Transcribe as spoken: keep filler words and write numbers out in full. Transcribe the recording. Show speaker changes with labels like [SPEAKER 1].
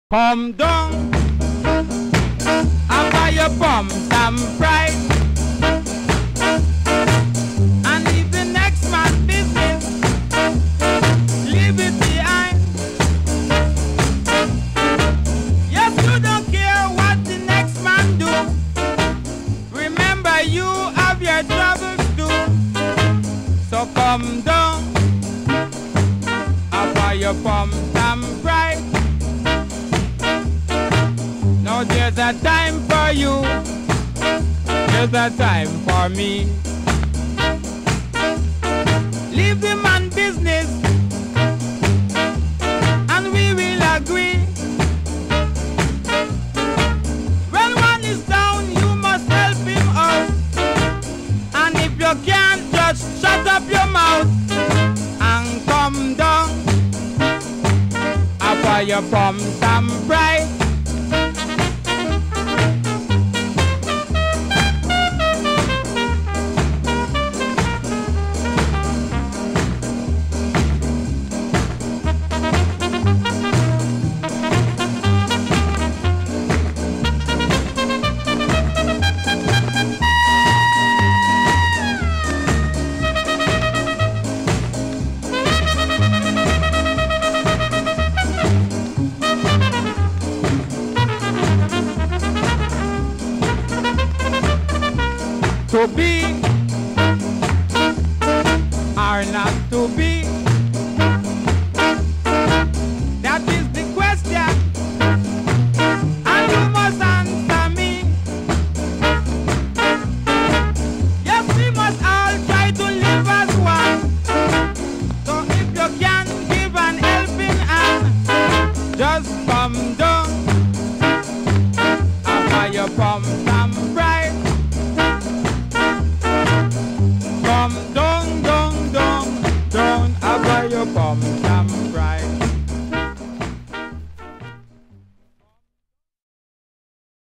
[SPEAKER 1] Come down, after your pump some pride, and leave the next man's business, leave it behind. Yes, you don't care what the next man do. Remember you have your troubles too. So come down, after your pump some pride. Now there's a time for you, there's a time for me. Leave the man business, and we will agree. When one is down, you must help him out. And if you can't, just shut up your mouth and come down. After you pump some pride. To be or not to be, that is the question, and you must answer me. Yes, we must all try to live as one. So if you can give an helping hand, just come down after you pump down.